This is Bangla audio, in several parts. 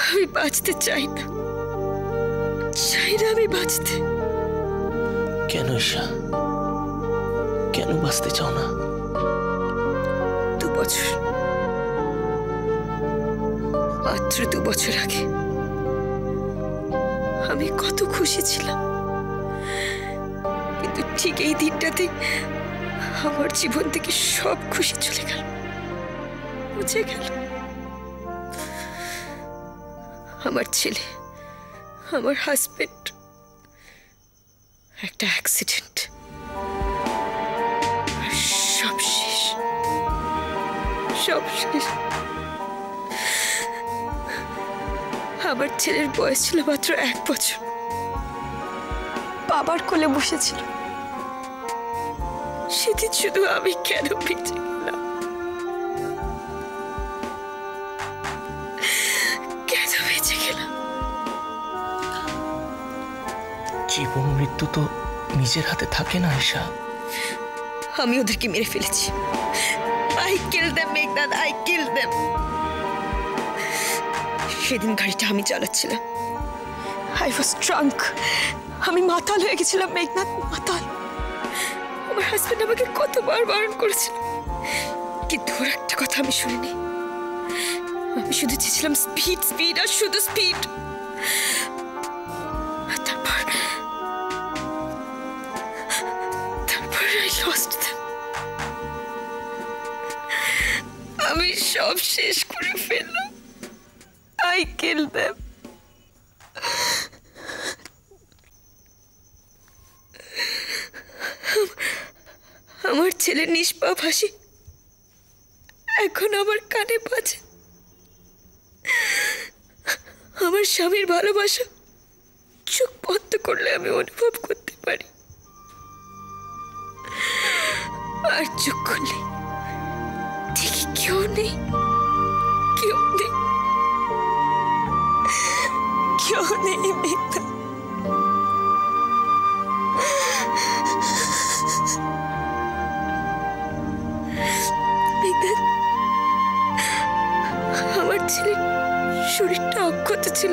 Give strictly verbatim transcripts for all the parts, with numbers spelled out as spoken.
আমি বাঁচতে চাই না, চাই না আমি বাঁচতে। কেন ঈশা, কেন বাঁচতে চাও না? দু বছর, মাত্র দু বছর আগে আমি কত খুশি ছিলাম, কিন্তু ঠিক এই দিনটাতে আমার জীবন থেকে সব খুশি চলে গেল, মুছে গেল। আমার ছেলে, আমার হাজবেন্ড, একটা অ্যাক্সিডেন্ট, সব শেষ, সব শেষ। আমার ছেলের বয়স ছিল মাত্র এক বছর, বাবার কোলে বসেছিল। সেদিন শুধু আমি কেন বেঁচে গেলাম, কেন বেঁচে গেলাম? জীবন মৃত্যু তো নিজের হাতে থাকে না ঈশা। আমি ওদেরকে মেরে ফেলেছি। I killed them, Meghnad, I killed them. সেদিন গাড়িটা আমি চালাচ্ছিলাম। I was drunk. আমি মাতাল হয়ে গেছিলাম মেঘনাদ, মাতাল। আমার হাজবেন্ড আমাকে কতবার বারণ করেছিল, কিন্তু ওর একটা কথা আমি শুনিনি। আমি শুধু চেয়েছিলাম স্পিড, স্পিড আর শুধু স্পিড। তারপর তারপর I lost them. আমি সব শেষ করে ফেললাম। I killed them. আমার ছেলের নিষ্পাপ হাসি এখন আমার কানে বাজে। আমার স্বামীর ভালোবাসা চোখ বন্ধ করলে আমি অনুভব করতে পারি, আর চোখ খুললে দেখি কেউ নেই, কেউ নেই, কেউ নেই মেঘনা। আমার ছেলের শরীরটা অক্ষত ছিল,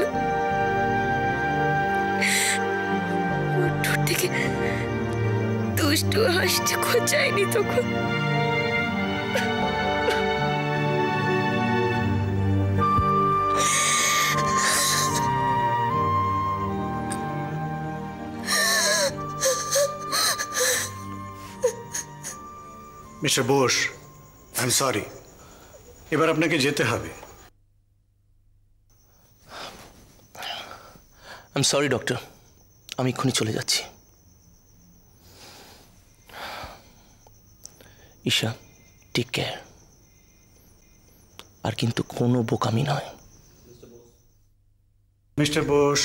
ওর ঠোঁট থেকে দুষ্টু হাসিটা খোঁচায়নি তখন। Mister Bose, I am sorry, এবার আপনাকে যেতে হবে। আই এম সরি ডক্টর, আমি এক্ষুনি চলে যাচ্ছি। Isha, take care. আর কিন্তু কোনো বোকামি নয়। মিস্টার বোস।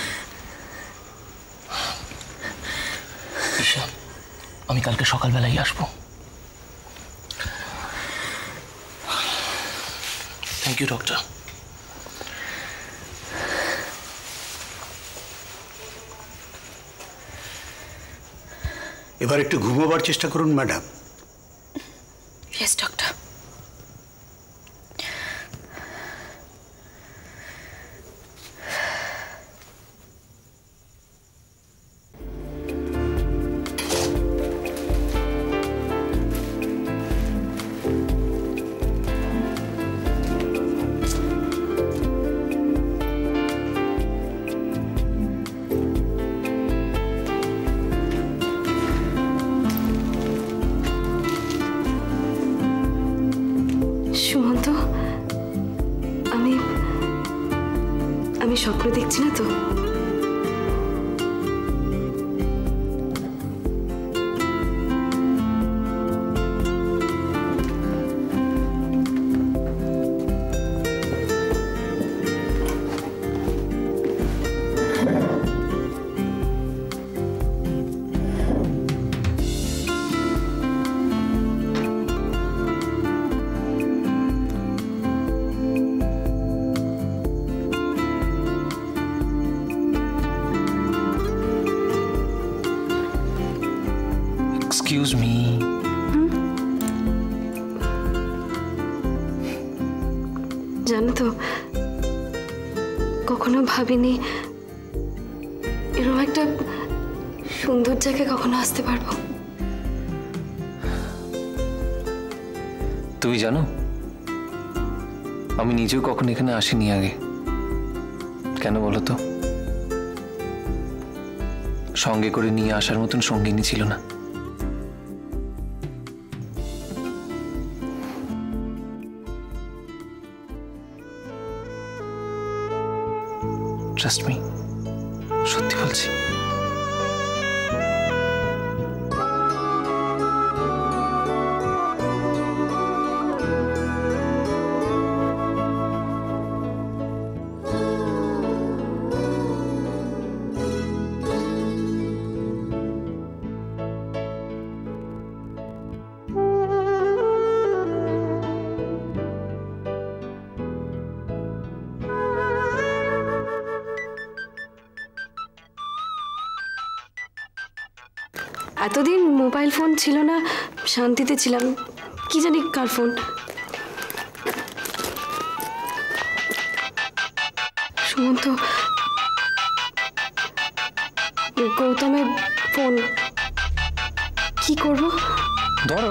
ঈশা, আমি কালকে সকালবেলাই আসবো। Thank you doctor. এবার একটু ঘুমোবার চেষ্টা করুন ম্যাডাম। Yes doctor. সুমন্ত, আমি আমি স্বপ্ন দেখছি না তো? Excuse me. জানো তো, কখনো ভাবিনি এরকম একটা সুন্দর জায়গায় কখনো আসতে পারবো। তুমি জানো আমি নিজেও কখনো এখানে আসিনি আগে। কেন বলো তো? সঙ্গে করে নিয়ে আসার মতন সঙ্গিনী ছিল না। ট্রাস্ট মি, সত্যি বলছি। এতদিন মোবাইল ফোন ছিল না, শান্তিতে ছিলাম। কি জানি কার ফোন। সুমন্ত, গৌতমের ফোন। কি করবো? ধরো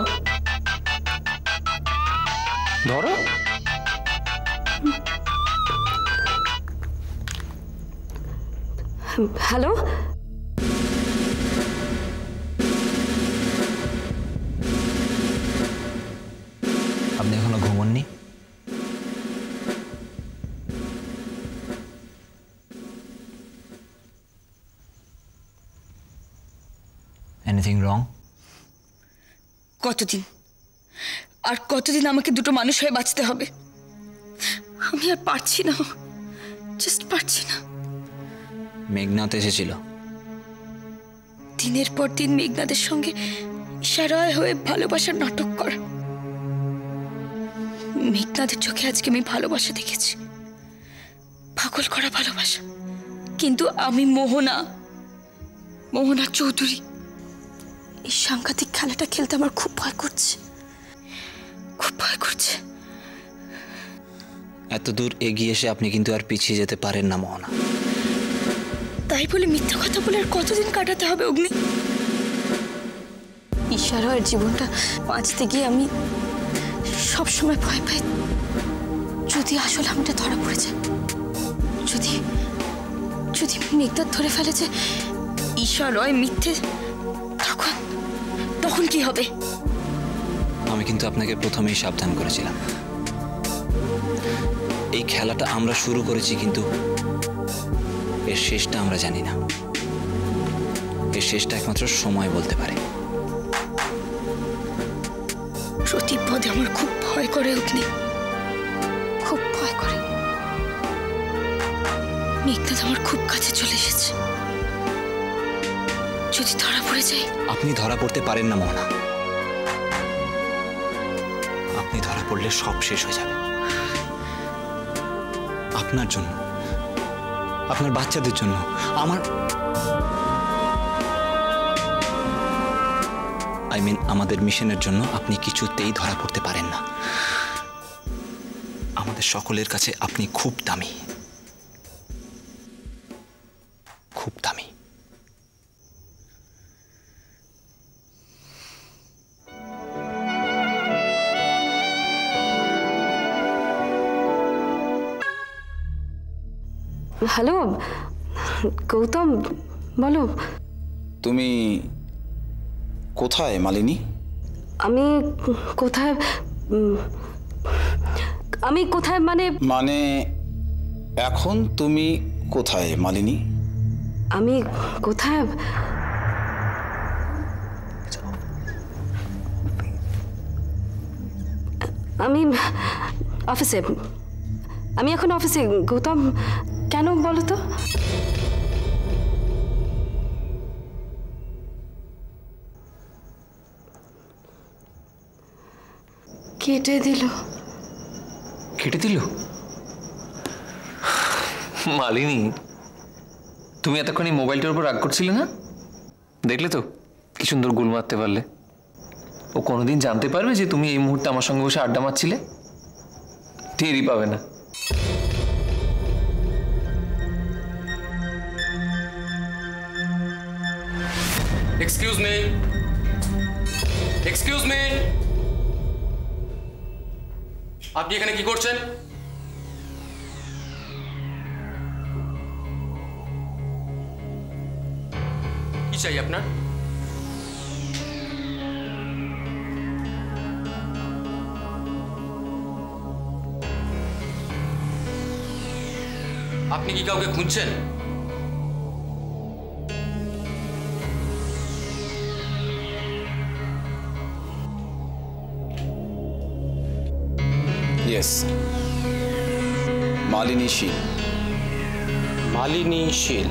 ধরো। হ্যালো, আপনি এখনো ঘুমোননি? Anything wrong? কতদিন আর কতদিন আমাকে দুটো মানুষ হয়ে বাঁচতে হবে? আমি আর পারছি না, জাস্ট পারছি না। মেঘনাথ এসেছিল। দিনের পর দিন মেঘনাথের সঙ্গে ইশারায় হয়ে ভালোবাসার নাটক করা। মেঘনাথের চোখে আজকে আমি ভালোবাসা দেখেছি, পাগল করা ভালোবাসা। কিন্তু আমি মোহনা, মোহনা চৌধুরী। এই সাংঘাতিক খেলাটা খেলতে আমার খুব ভয় করছে, খুব ভয় করছে। এত দূর এগিয়ে এসে আপনি কিন্তু আর পিছিয়ে যেতে পারেন না মোহনা। তাই বলে মিথ্যা কথা বলে আর কতদিন কাটাতে হবে অগ্নি? ইশারার জীবনটা বাঁচতে গিয়ে আমি সবসময় ভয় পাই যদি আসলে আমিটা ধরা পড়ে যায়, যদি যদি মেঘনাথ ধরে ফেলে যে ঈশা রয় মিথ্যে, তখন তখন কি হবে? আমি কিন্তু আপনাকে প্রথমেই সাবধান করেছিলাম। এই খেলাটা আমরা শুরু করেছি, কিন্তু এর শেষটা আমরা জানি না। এর শেষটা একমাত্র সময় বলতে পারে। প্রতি পদে আমার খুব ভয় করে অগ্নি, খুব ভয় করে। মেঘনাথ আমার খুব কাছে চলে এসেছে, যদি ধরা পড়ে যায়। আপনি ধরা পড়তে পারেন না মোহনা। আপনি ধরা পড়লে সব শেষ হয়ে যাবে। আপনার জন্য, আপনার বাচ্চাদের জন্য, আমার আই মিন আমাদের মিশনের জন্য আপনি কিছুতেই ধরা পড়তে পারেন না। আমাদের সকলের কাছে আপনি খুব দামি, খুব দামি। হ্যালো গৌতম, বলো। তুমি কোথায় মালিনী? আমি কোথায় উম, আমি কোথায় মানে মানে এখন তুমি কোথায় মালিনী? আমি কোথায় আমি অফিসে। আমি এখন অফিসে গৌতম। কেন বলো তো? কেটে দিল। কেটে দিল? মালিনী, তুমি এতক্ষণ এই মোবাইলটার উপর রাগ করছিলে না? দেখলে তো কি সুন্দর গুল মারতে পারলে। ও কোনোদিন জানতে পারবে যে তুমি এই মুহূর্তে আমার সঙ্গে বসে আড্ডা মারছিলে? টেরই পাবে না। এক্সকিউজ মি, এক্সকিউজ মি, আপনি এখানে কি করছেন? কি চাই আপনার? আপনি কি কাউকে খুঁজছেন? ইয়েস, মালিনী শীল। মালিনী শীল?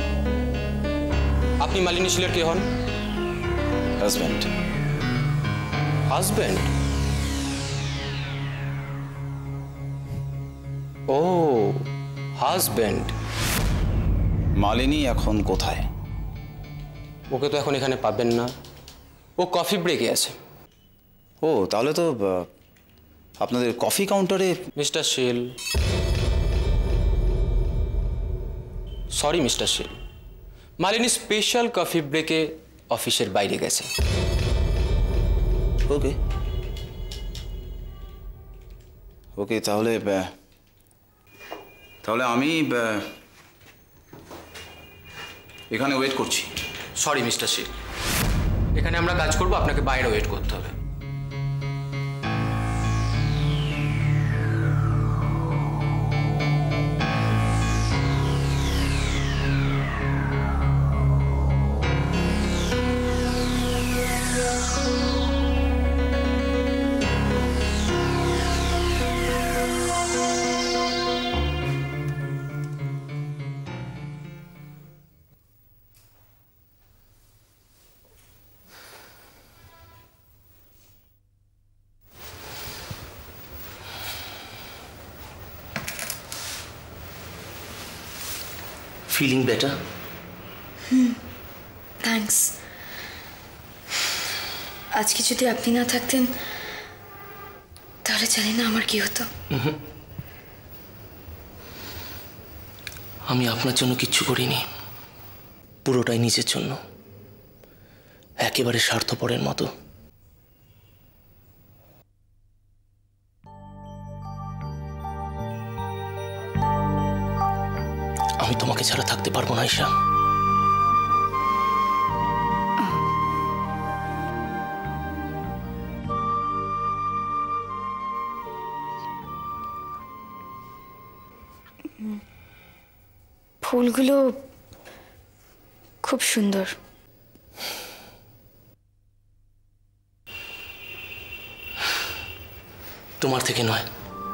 আপনি মালিনী শীলের কে হন? হাজব্যান্ড। হাজব্যান্ড? ও, হাজব্যান্ড। মালিনী এখন কোথায়? ওকে তো এখন এখানে পাবেন না, ও কফি ব্রেকে আছে। ও, তাহলে তো আহ, আপনাদের কফি কাউন্টারে। Mister Sheel, sorry mister Sheel, Malini special coffee ব্রেকে অফিসের বাইরে গেছে। ওকে ওকে তাহলে আহ, তাহলে আমি আহ, এখানে ওয়েট করছি। সরি মিস্টার শীল, এখানে আমরা কাজ করবো, আপনাকে বাইরে ওয়েট করতে হবে। Feeling better? Hmm, thanks. আজকে যদি আপনি না থাকতেন তাহলে জানি না আমার কি হতো। আমি আপনার জন্য কিচ্ছু করিনি, পুরোটাই নিজের জন্য, একেবারে স্বার্থপরের মতো। আমি তোমাকে ছাড়া থাকতে পারবো না ঈশা। ফুলগুলো খুব সুন্দর। তোমার থেকে নয়,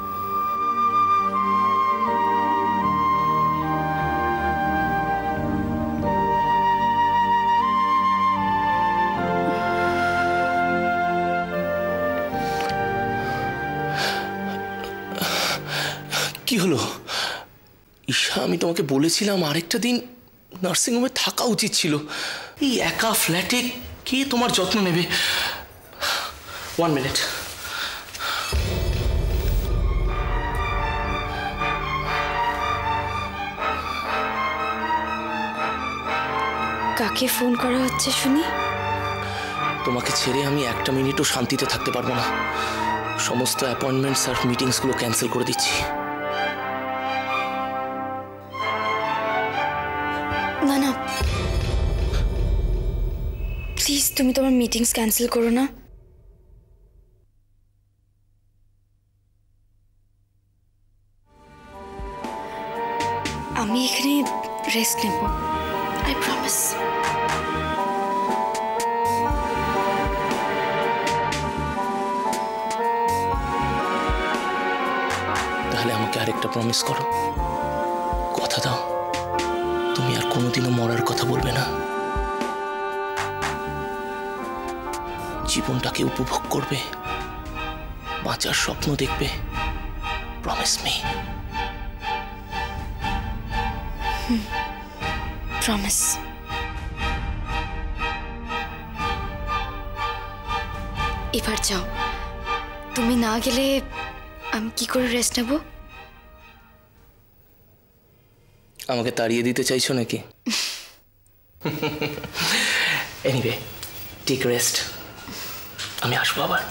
কি হলো ঈশা? আমি তোমাকে বলেছিলাম আরেকটা দিন নার্সিংহোমে থাকা উচিত ছিল। এই একা ফ্ল্যাটে কে তোমার যত্ন নেবে? One minute. কাকে ফোন করা হচ্ছে শুনি? তোমাকে ছেড়ে আমি একটা মিনিটও শান্তিতে থাকতে পারবো না। সমস্ত অ্যাপয়েন্টমেন্টস আর মিটিংসগুলো ক্যান্সেল করে দিচ্ছি। না না প্লিজ, তুমি তোমার মিটিংস ক্যান্সেল করো না। আমি এখানে রেস্ট নেব, আই প্রমিস। তাহলে আমাকে আরেকটা প্রমিস করো, কথা দাও তুমি আর কোনোদিনও মরার কথা বলবে না, জীবনটাকে উপভোগ করবে, বাঁচার স্বপ্ন দেখবে। Promise me. প্রমিস। এবার যাও, তুমি না গেলে আমি কি করে রেস্ট নেব? আমাকে তাড়িয়ে দিতে চাইছো নাকি? এনিওয়ে টেক রেস্ট, আমি আসবো আবার।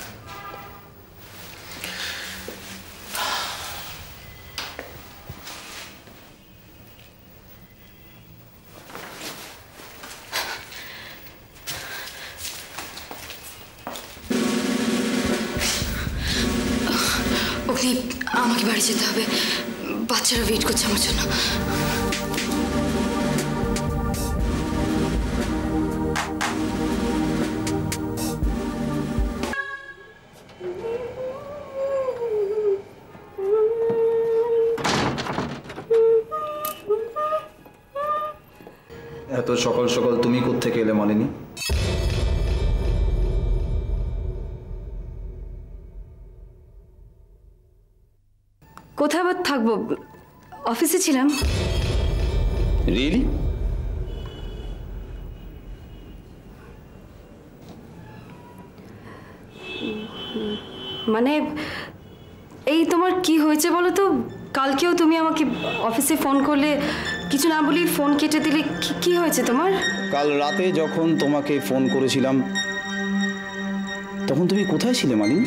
অগ্নি, আমাকে বাড়ি যেতে হবে, বাচ্চারা ওয়েট করছে আমার জন্য। এত সকাল সকাল তুমি কোত্থেকে এলে মালিনী? কোথায় আবার থাকবো, অফিসে ছিলাম। রিয়েলি? মানে এই তোমার কি হয়েছে বলো তো? কালকেও তুমি আমাকে অফিসে ফোন করলে, কিছু না বলি ফোন কেটে দিলে। কি কি হয়েছে তোমার? কাল রাতে যখন তোমাকে ফোন করেছিলাম তখন তুমি কোথায় ছিলে মালিনী?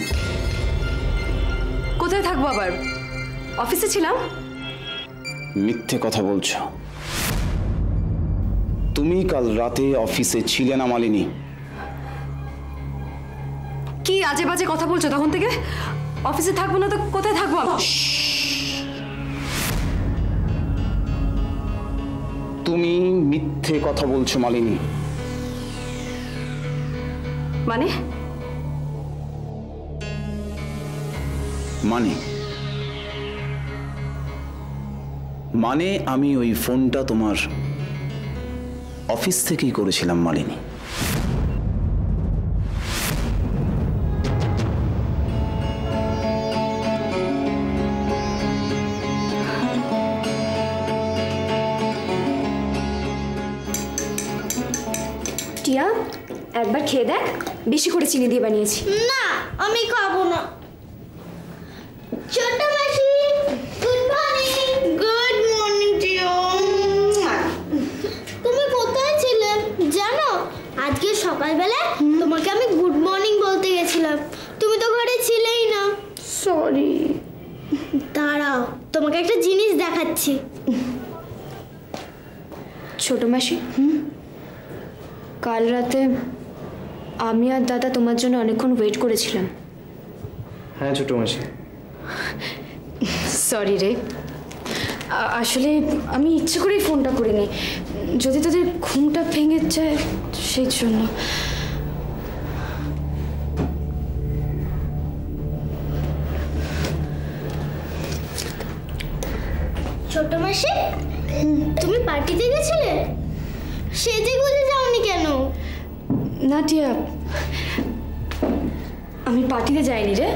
কোথায় থাকবো আবার, অফিসে ছিলাম। মিথ্যে কথা বলছো। তুমি কাল রাতে অফিসে ছিলে না মালিনী। কি আজে বাজে কথা বলছো তখন থেকে? অফিসে থাকবো না তো কোথায় থাকবো? তুমি মিথ্যে কথা বলছো মালিনী। মানে? মানে মানে আমি ওই ফোনটা তোমার অফিস থেকেই করেছিলাম মালিনী। টিয়া, একবার খেয়ে দেখ, বেশি করে চিনি দিয়ে বানিয়েছি। না, আমি খাবো না। ছোট মাসি, গুড মর্নিং। গুড মর্নিং টিয়া। তুমি কোথায় ছিলে জানো? আজকে সকালবেলা তোমাকে আমি গুড মর্নিং বলতে গেছিলাম, তুমি তো ঘরে ছিলেই না। সরি। দাঁড়াও, তোমাকে একটা জিনিস দেখাচ্ছি। ছোট মাসি, কাল রাতে আমি আর দাদা তোমার জন্য অনেকক্ষণ ওয়েট করেছিলাম। হ্যাঁ ছোট মাসি। সরি রে, আসলে আমি ইচ্ছে করেই ফোনটা করিনি, যদি তোদের ঘুমটা ভেঙে যায় সেই জন্য। ছোট মাসি, তুমি পার্টিতে গেছিলে? সেজে গুজে যাওনি কেন? না টিয়া, আমি পার্টিতে যাইনি রে।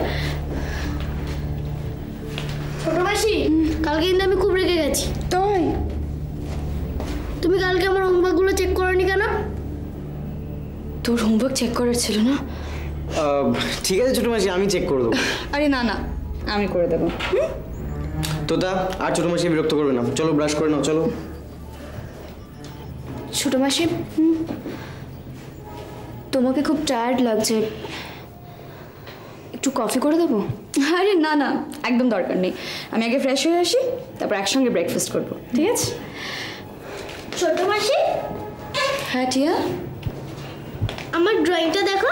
ছোট মাসি, কালকে কিন্তু আমি খুব রেগে গেছি। তাই? তুমি কালকে আমার হোমওয়ার্কগুলো চেক করোনি কেন? তোর হোমওয়ার্ক চেক করার ছিল না? ঠিক আছে ছোট মাসি, আমি চেক করে দেবো। আরে না না, আমি করে দেবো। তোতা, আর ছোট মাসি বিরক্ত করবে না, চলো ব্রাশ করে নাও, চলো। ছোট মাসি, তোমাকে খুব টায়ার্ড লাগছে, একটু কফি করে দেবো? আরে না না, একদম দরকার নেই, আমি আগে ফ্রেশ হয়ে আসি, তারপর একসঙ্গে ব্রেকফাস্ট করবো, ঠিক আছে? ছোট মাসি, হ্যাঁ টিয়া, আমার ড্রয়িংটা দেখো।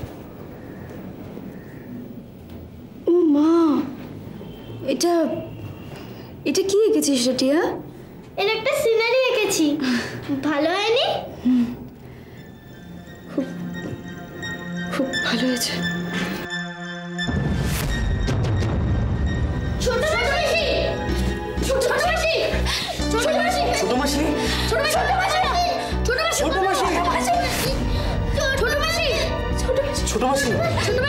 ও মা, এটা এটা কি এঁকেছিস রে টিয়া? এর একটা সিনারি এঁকেছি, ভালো হয়নি? খুব খুব ভালো হয়েছে। ছোট মাসি, ছোট মাসি, ছোট মাসি, ছোট মাসি, ছোট মাসি, ছোট মাসি, ছোট মাসি, ছোট মাসি, ছোট মাসি, ছোট মাসি, ছোট মাসি, ছোট